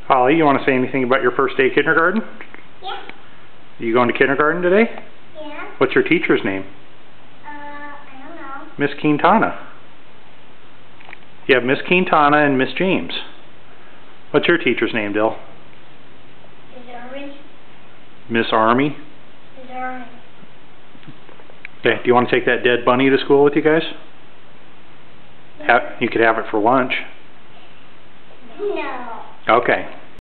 Holly, you want to say anything about your first day kindergarten? Yeah. Are you going to kindergarten today? Yeah. What's your teacher's name? I don't know. Miss Quintana. You have Miss Quintana and Miss James. What's your teacher's name, Dill? Is Army? Miss Army? Is Army? Okay, do you want to take that dead bunny to school with you guys? You could have it for lunch. No. Okay.